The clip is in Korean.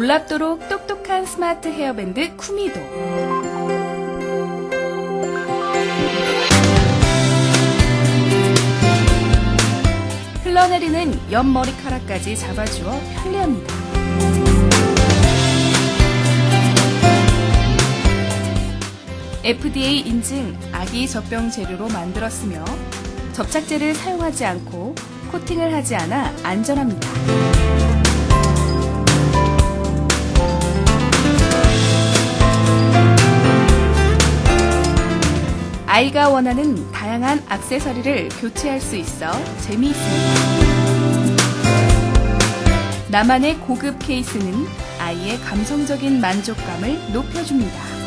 놀랍도록 똑똑한 스마트 헤어밴드 쿠미도. 흘러내리는 옆 머리카락까지 잡아주어 편리합니다. FDA 인증 아기 젖병 재료로 만들었으며 접착제를 사용하지 않고 코팅을 하지 않아 안전합니다. 아이가 원하는 다양한 액세서리를 교체할 수 있어 재미있습니다. 나만의 고급 케이스는 아이의 감성적인 만족감을 높여줍니다.